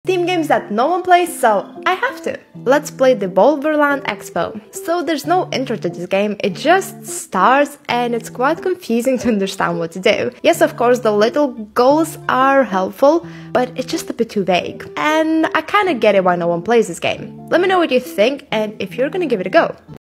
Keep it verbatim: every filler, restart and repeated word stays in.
Theme games that no one plays, so I have to. Let's play the Devolverland Expo. So there's no intro to this game, it just starts and it's quite confusing to understand what to do. Yes, of course, the little goals are helpful, but it's just a bit too vague. And I kinda get it why no one plays this game. Let me know what you think and if you're gonna give it a go.